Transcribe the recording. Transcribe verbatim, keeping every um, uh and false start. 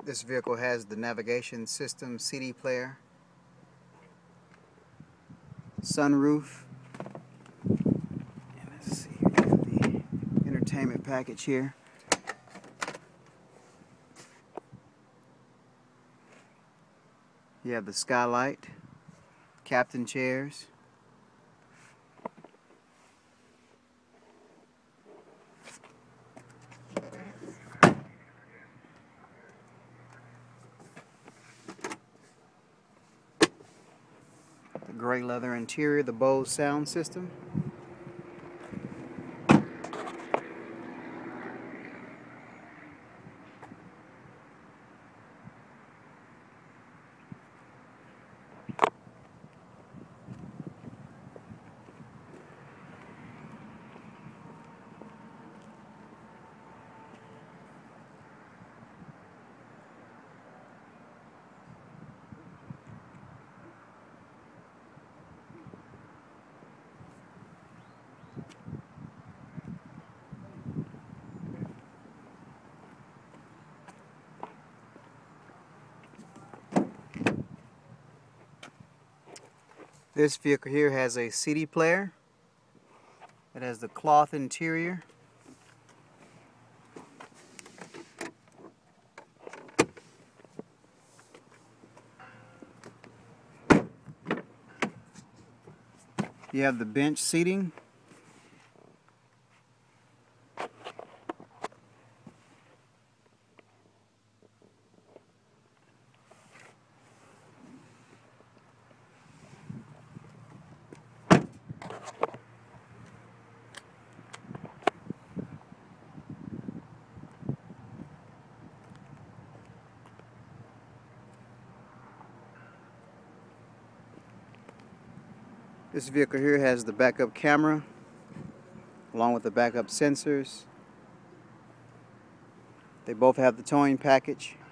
This vehicle has the navigation system, C D player, sunroof, and let's see, we have the entertainment package here. You have the skylight, captain chairs, the gray leather interior, the Bose sound system. This vehicle here has a C D player. It has the cloth interior. You have the bench seating. This vehicle here has the backup camera along with the backup sensors. They both have the towing package.